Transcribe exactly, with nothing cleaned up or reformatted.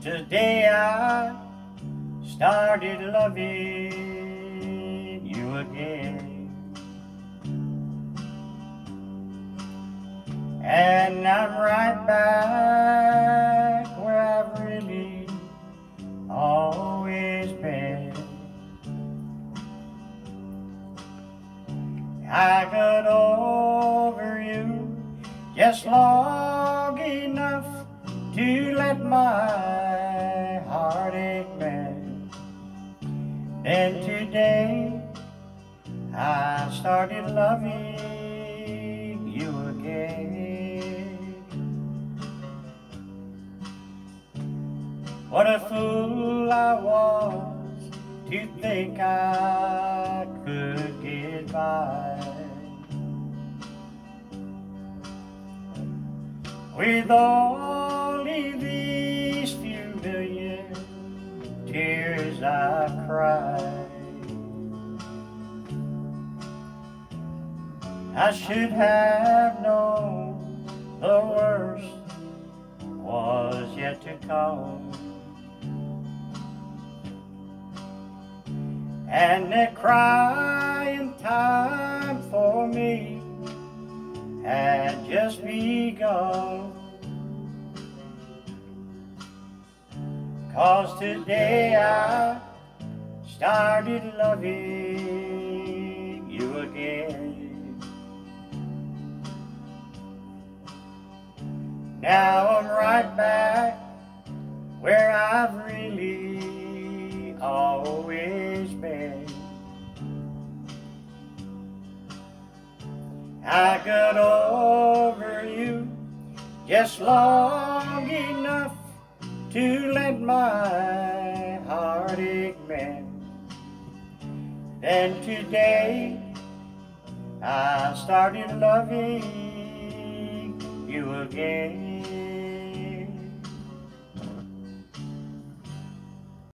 Today I started loving you again, and I'm right back where I've really always been. I got over you just long enough to let my heartache mend. And today I started loving you again. What a fool I was to think I could get by with only these few million tears I cried. I should have known the worst was yet to come, and that crying time for me had just begun. 'Cause today I started loving you again. Now I'm right back where I've really always been. I got over you just long enough to let my heartache mend. Then today I started loving you again.